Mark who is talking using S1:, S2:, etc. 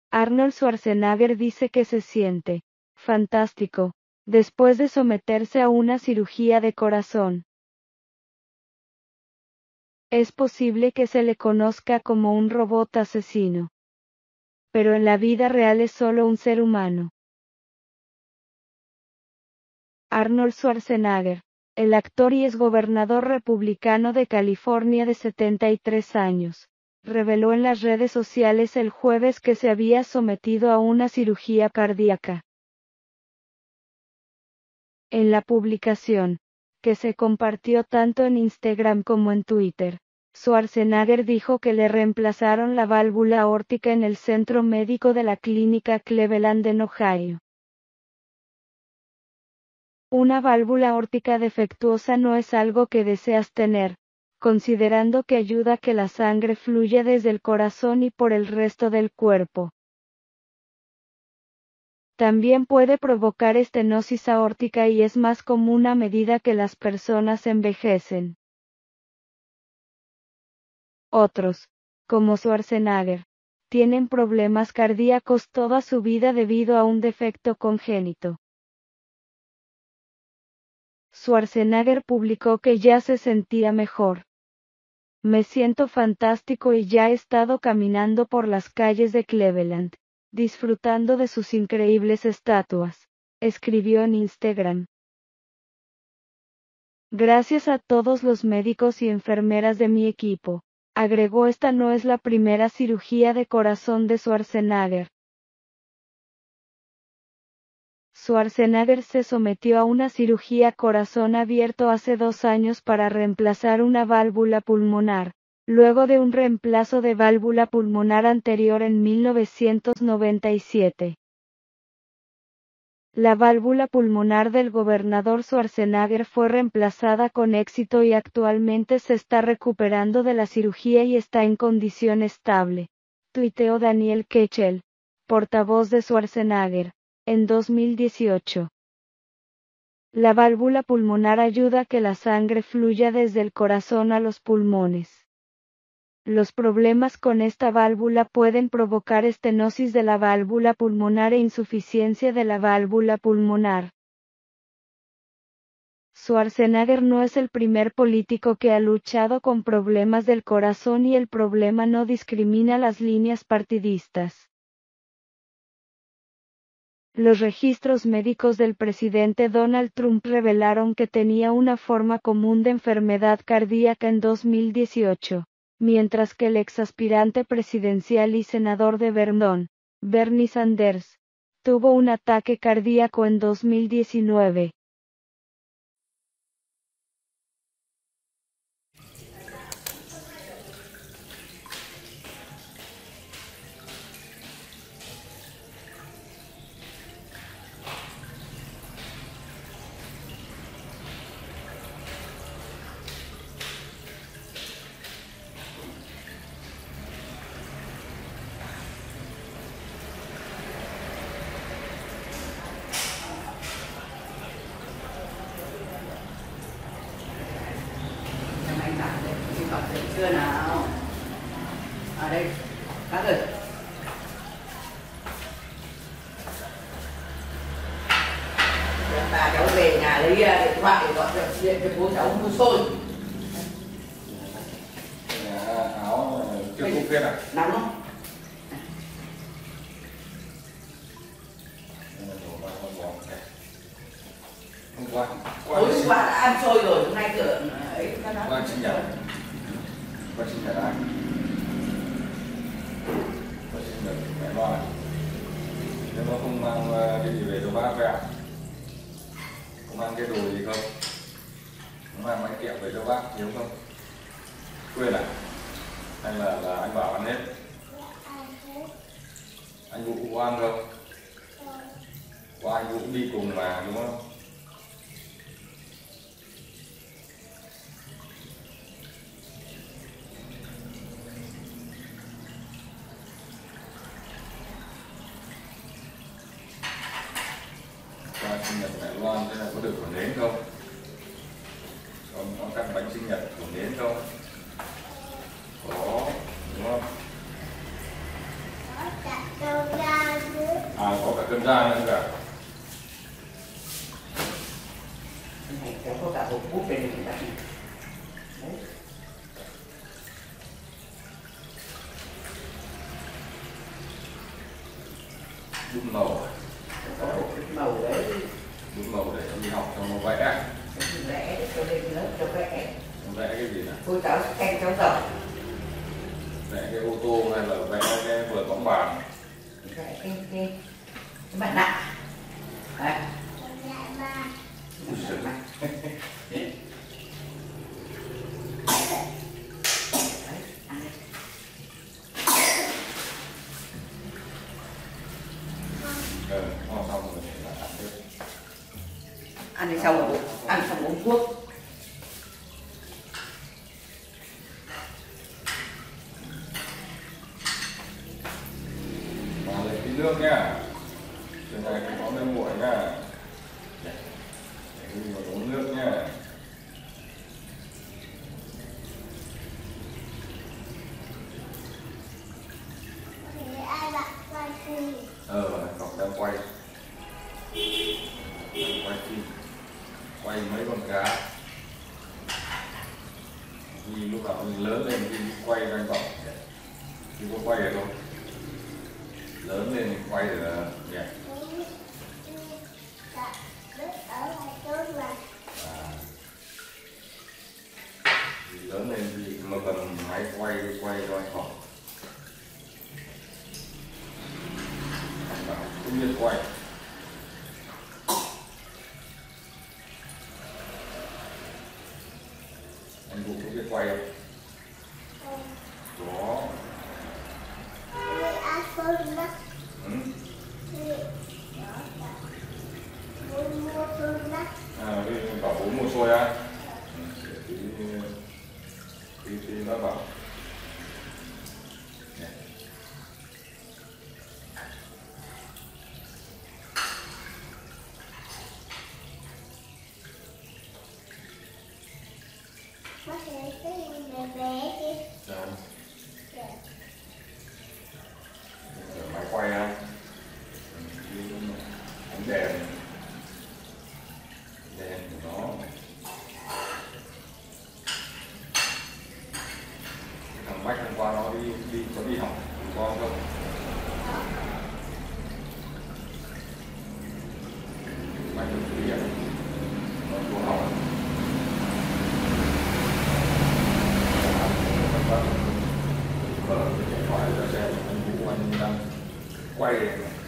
S1: Arnold Schwarzenegger dice que se siente fantástico después de someterse a una cirugía de corazón. Es posible que se le conozca como un robot asesino, pero en la vida real es solo un ser humano. Arnold Schwarzenegger, el actor y exgobernador republicano de California de 73 años, reveló en las redes sociales el jueves que se había sometido a una cirugía cardíaca. En la publicación, que se compartió tanto en Instagram como en Twitter, Schwarzenegger dijo que le reemplazaron la válvula aórtica en el centro médico de la clínica Cleveland en Ohio. Una válvula aórtica defectuosa no es algo que deseas tener, considerando que ayuda a que la sangre fluya desde el corazón y por el resto del cuerpo. También puede provocar estenosis aórtica y es más común a medida que las personas envejecen. Otros, como Schwarzenegger, tienen problemas cardíacos toda su vida debido a un defecto congénito. Schwarzenegger publicó que ya se sentía mejor. Me siento fantástico y ya he estado caminando por las calles de Cleveland, disfrutando de sus increíbles estatuas, escribió en Instagram. Gracias a todos los médicos y enfermeras de mi equipo, agregó. Esta no es la primera cirugía de corazón de Schwarzenegger. Schwarzenegger se sometió a una cirugía corazón abierto hace 2 años para reemplazar una válvula pulmonar, luego de un reemplazo de válvula pulmonar anterior en 1997. La válvula pulmonar del gobernador Schwarzenegger fue reemplazada con éxito y actualmente se está recuperando de la cirugía y está en condición estable, tuiteó Daniel Kechel, portavoz de Schwarzenegger, en 2018. La válvula pulmonar ayuda a que la sangre fluya desde el corazón a los pulmones. Los problemas con esta válvula pueden provocar estenosis de la válvula pulmonar e insuficiencia de la válvula pulmonar. Schwarzenegger no es el primer político que ha luchado con problemas del corazón y el problema no discrimina las líneas partidistas. Los registros médicos del presidente Donald Trump revelaron que tenía una forma común de enfermedad cardíaca en 2018. Mientras que el exaspirante presidencial y senador de Vermont, Bernie Sanders, tuvo un ataque cardíaco en 2019.
S2: Chưa nào ở đây các ơi, bà cháu về nhà lấy điện thoại để gọi điện cho bố cháu mua xôi.
S3: Áo chưa cúc viết à?
S2: Nóng không? Tối qua đã ăn xôi rồi, hôm nay cửa ấy các nó.
S3: Qua sinh nhật ai? Qua sinh nhật mẹ Loan. Nếu nó không mang cái gì về cho bác về à? Có mang cái đồ gì không? Có mang bánh kẹo về cho bác thiếu không? Quên à? Hay là anh bảo ăn hết? Anh Vũ có ăn không? Có anh Vũ đi cùng mà đúng không? Sinh nhật mẹ Loan thế là có được thưởng nến không? Có cắt bánh sinh nhật thưởng nến không? Có, đúng không?
S4: Có
S3: có cả cân da nữa cả.
S2: Cái này kéo có cả hộp bút bên này đấy.
S3: Bút màu,
S2: Có hộp màu đấy.
S3: bút màu để đi học cho nó vẽ.
S2: Vẽ cho lên lớp cho vẽ.
S3: Vẽ cái gì nào?
S2: Cô cháu khen cháu giỏi.
S3: Vẽ cái ô tô hay là vẽ cái vợt bóng bàn?
S2: Vẽ cái mặt nạ. Đấy.
S3: Xong rồi là ăn tiếp.
S2: Ăn thì xong uống thuốc.
S3: Mà lấy cái nước nhá. Trên này phải có nước nguội nhá. Để vào uống nước nhá. Cọc đang quay phim, quay mấy con cá. Vì lúc nào mình lớn lên thì quay quanh vòng, chứ có quay được không? Lớn lên thì quay được nhỉ? Thì lớn lên thì mà cần máy quay cho anh khỏi. Cũng như quay. Anh Vũ có biết quay không? Có. Ừ. Bảo bố mua xôi á. Tí nó bảo. Máy quay á, ánh đèn của nó. Thằng Bách hôm qua nó có đi học cùng con không? Bách được đi à? Nó có học à? Vợ điện thoại ra xem anh Vũ anh đang quay